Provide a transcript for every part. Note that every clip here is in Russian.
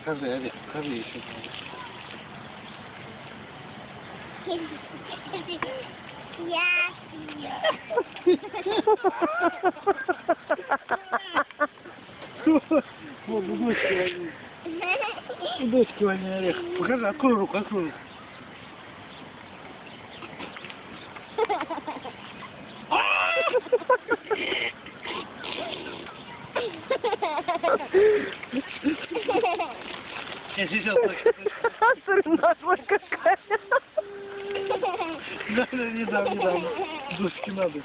Покажи, Олег, покажи еще. Вот, удочки возьми. Удочки возьми, Олег. Покажи, открой руку, открой руку. Я сейчас так. Нашла какая. Да, не дам. Душки надо.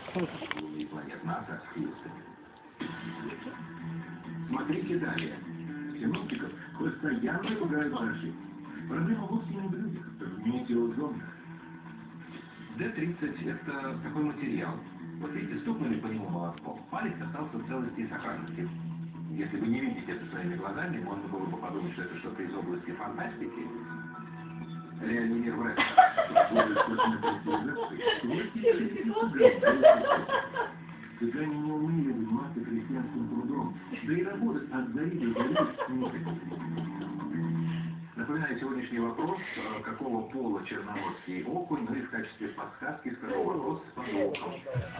Смотрите далее. Синоптиков постоянно ругают дожди. Проблема вовсе не в людях, а в метеозонах. D30 – это такой материал. Вот видите, стукнули по нему молотком. Палец остался в целости и сохранности. Если вы не видите это своими глазами, можно было бы подумать, что это что-то из области фантастики. Реальный мир вряд Цыгане не умели заниматься крестьянским трудом, да и работать от зари до зари некогда. Напоминаю сегодняшний вопрос, какого пола черноморский окунь, но и в качестве подсказки скажу вопрос с подвохом.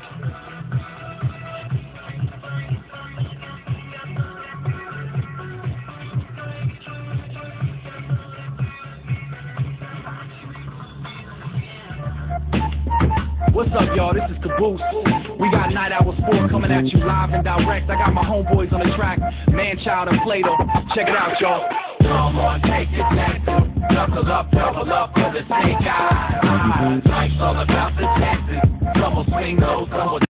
What's up, y'all? This is Caboose. We got Night Hour Sport coming at you live and direct. I got my homeboys on the track, Manchild and Plato. Check it out, y'all. Come on, take your chances. Double up for the snake eyes. Life's all about the chances. Some will swing those, some will